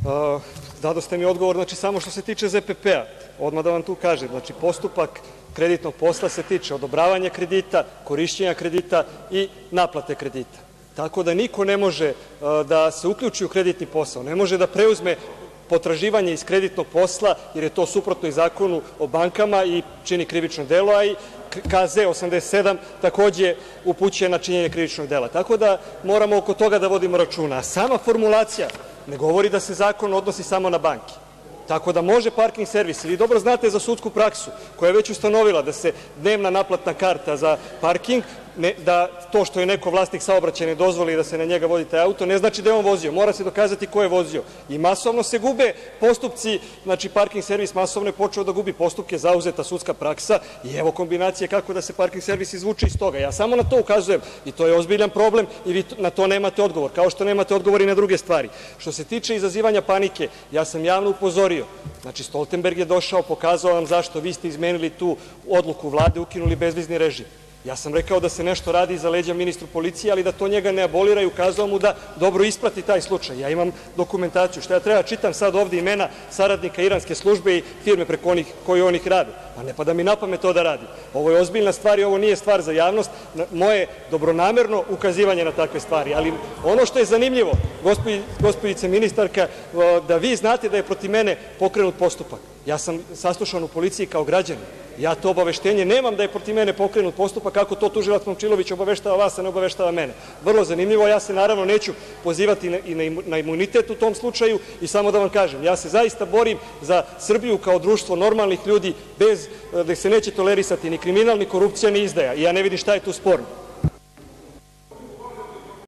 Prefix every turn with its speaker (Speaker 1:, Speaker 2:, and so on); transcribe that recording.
Speaker 1: Dadoste mi odgovor, znači samo što se tiče ZPP-a. Odmah da vam tu kažem, znači postupak kreditnog posla se tiče odobravanja kredita, korišćenja kredita i naplate kredita. Tako da niko ne može da se uključi u kreditni posao, ne može da preuzme potraživanje iz kreditnog posla, jer je to suprotno i Zakonu o bankama i čini krivično delo, a i KZ 87 takođe upućuje na činjenje krivičnog dela. Tako da moramo oko toga da vodimo računa. A sama formulacija ne govori da se zakon odnosi samo na banke. Tako da može parking servis, vi dobro znate za sudsku praksu koja je već ustanovila da se dnevna naplatna karta za parking, da to što je neko vlasnik saobraćajne dozvole i da se na njega vodi taj auto, ne znači da je on vozio, mora se dokazati ko je vozio. I masovno se gube postupci, znači parking servis masovno je počeo da gubi postupke, zauzeta sudska praksa i evo kombinacije kako da se parking servis izvuče iz toga. Ja samo na to ukazujem i to je ozbiljan problem i vi na to nemate odgovor, kao što nemate odgovor i na druge stvari. Što se tiče izazivanja panike, ja sam javno upozorio, znači Stoltenberg je došao, pokazao vam zašto, vi ste izmenili tu odluku Vlade, ukinuli bezvizni režim. Ja sam rekao da se nešto radi iza leđa ministru policije, ali da to njega ne abolira i ukazao mu da dobro isprati taj slučaj. Ja imam dokumentaciju. Šta ja treba čitam sad ovde imena saradnika iranske službe i firme preko koje oni rade? Pa ne pada mi na pamet to da radim. Ovo je ozbiljna stvar i ovo nije stvar za javnost. Moje dobronamerno ukazivanje na takve stvari. Ali ono što je zanimljivo, gospođice ministarka, da vi znate da je protiv mene pokrenut postupak. Ja sam saslušan u policiji kao građanin. Ja to obaveštenje nemam da je protiv mene pokrenut postupak, kako to tužilac Momčilović obaveštava vas, a ne obaveštava mene. Vrlo zanimljivo. Ja se naravno neću pozivati na imunitet u tom slučaju i samo da vam kažem, ja se zaista borim za Srbiju kao društvo normalnih ljudi, bez da se neće tolerisati ni kriminal, ni korupcija, ni izdaja. I ja ne vidim šta je tu sporno.